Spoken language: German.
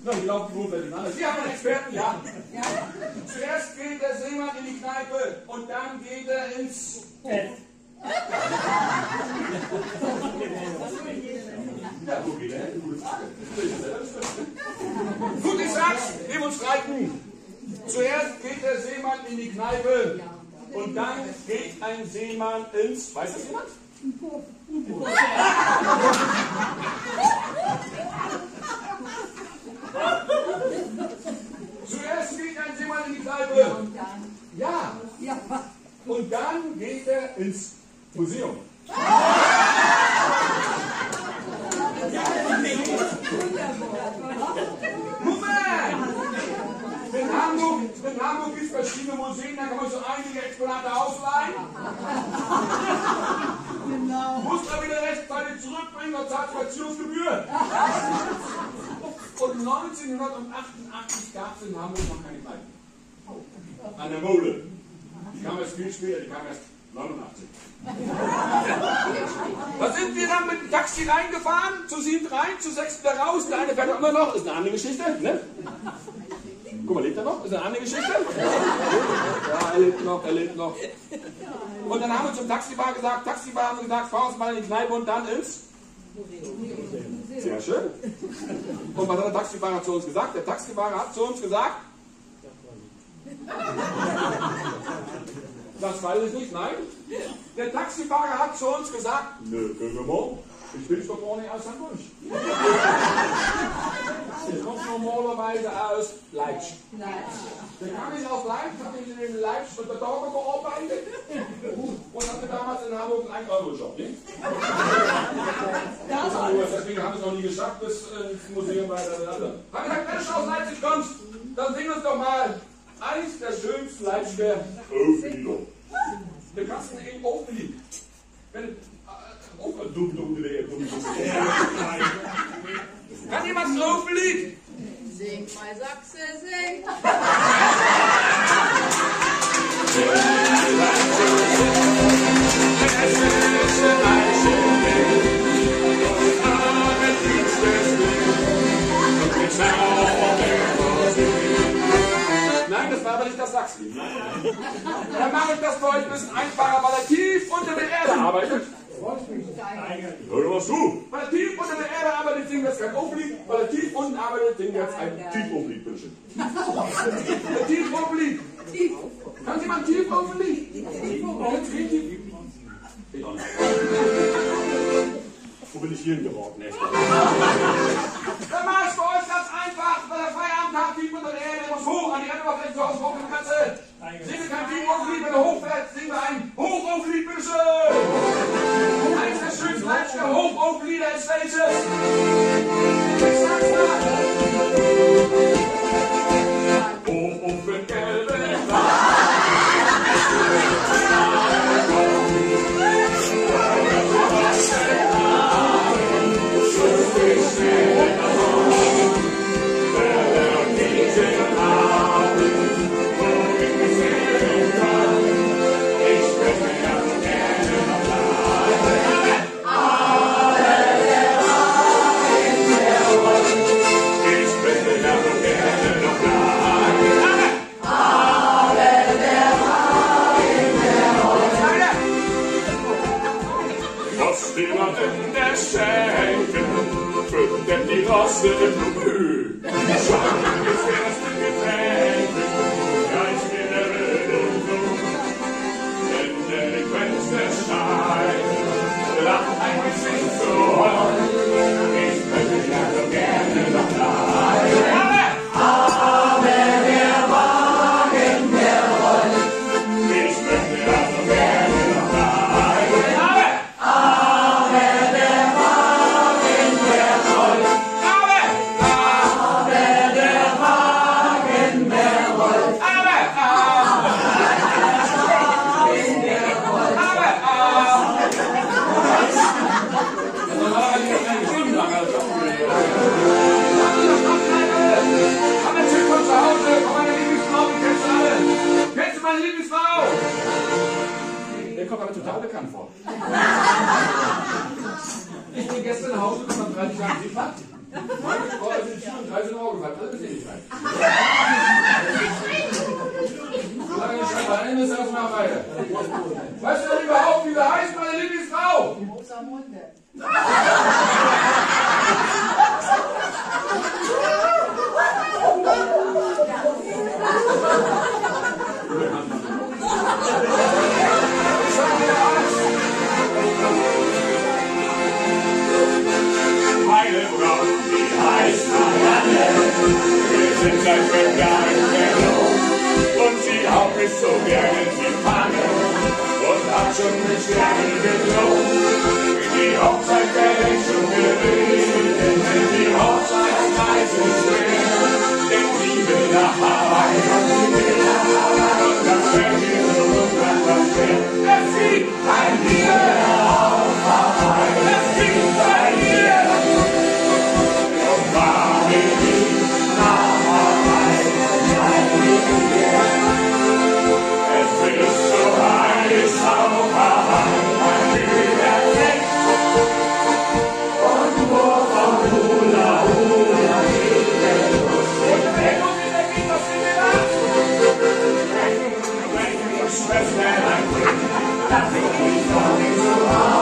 Na, die laufen grundsätzlich anders. Sie haben einen Experten, ja. Zuerst geht der Seemann in die Kneipe und dann geht er ins Bett. Ja, wo geht er hin? Gute Frage. Gut, ich sag's, Demonstranten. Zuerst geht der Seemann in die Kneipe und dann geht ein Seemann ins... Weiß das jemand? Zuerst geht ein Seemann in die Kneipe. Ja. Und dann geht er ins Museum. Moment! In Hamburg gibt es verschiedene Museen, da kann man so einige Exponate ausleihen. Muss man wieder rechtzeitig zurückbringen und zahlt Verzierungsgebühr. Und 1988 gab es in Hamburg noch keine Kneipe. An der Mole. Die kam erst viel später, die kam erst 89. Da sind wir dann mit dem Taxi reingefahren, zu 7 rein, zu 6 wieder raus. Der eine fährt auch immer noch, ist eine andere Geschichte, ne? Guck mal, lebt er noch? Ist eine andere Geschichte? Ja, er lebt noch. Und dann haben wir zum Taxifahrer gesagt, fahr uns mal in die Kneipe und dann ins Museum. Sehr schön. Und was hat der Taxifahrer zu uns gesagt? Der Taxifahrer hat zu uns gesagt, das weiß ich nicht, nein. Der Taxifahrer hat zu uns gesagt, nö, ich will doch gar nicht aus Hamburg. Ich komme normalerweise aus Leipzig. Der kam nicht aus Leipzig, habe ich in Leipzig unter Tage gearbeitet und hatte damals in Hamburg einen 1-Euro-Job. Deswegen haben wir es noch nie geschafft, bis ins Museum weiter. Haben wir gesagt, wenn du aus Leipzig kommst, dann sing uns doch mal eins der schönsten Leipziger Auflieder. Der Kasten in Auflied. Kann jemand ein Auflied? Sing mal Sachse, sing. Nein, das war aber nicht das Sachslied. Dann mache ich das für euch ein bisschen einfacher, weil er tief unter der Erde arbeitet. Hör mal zu! Weil er tief unter der Erde arbeitet, singen wir jetzt kein Auflied. Weil er tief unten arbeitet, singen wir jetzt ein Tiefauflied, bitteschön. Ein Tiefauflied. Kann jemand Tiefauflied? Wo bin ich hier geraten, echt? Dann mach ich für euch ganz einfach, weil der Feierabend hat, tief unter der Erde, muss hoch an die Erdoberfläche zu Hause, hoch in die Katze. Singen wir kein Tiefauflied, wenn er hochfährt, singen wir ein Hochauflied, bitteschön. Eines der schönsten Leipziger Hochauflieder ist welches? Ich sag's mal. Hoch auf den gelben denn die Rosse im Blüh. Schau, das erste Getränk, gleich wie der wilde Blut. Denn der Liquenz der Stein lacht ein bisschen so. Ich möchte ja so gerne noch bleiben. Aber der Wagen, der rollt. Ich möchte ja so gerne noch bleiben. Aber der Wagen, der rollt. Aber der Wagen, 13 Euro gefallen, das ist nicht rein. Solange ich schon mal Ende ist, erstmal weiter. Weißt du denn überhaupt, wie wir heißt, meine Lieblingsfrau? Rosamunde. Meine Frau, die heißt Marianne, wir sind seit 5 Jahren verlobt. Und sie haut mich so gerne in die Pfanne und hat schon mit Sternen gelobt. Die Hochzeit werde ich schon gewählt, denn die Hochzeit heißt es schwer. Denn sie will nach Hawaii und sie will nach Hawaii und das fällt mir so unfassbar schwer. Es fliegt bei mir auf Hawaii, es fliegt bei mir. Und war ich nach Hawaii, es ist so heiß auf Hawaii, mein Hühner fängt. Und nur vom Hula Hula geht der Bus. Und der Bus in der Gegend, was will der da? Wenn die Schwester ein Kind, das will ich doch nicht so raus.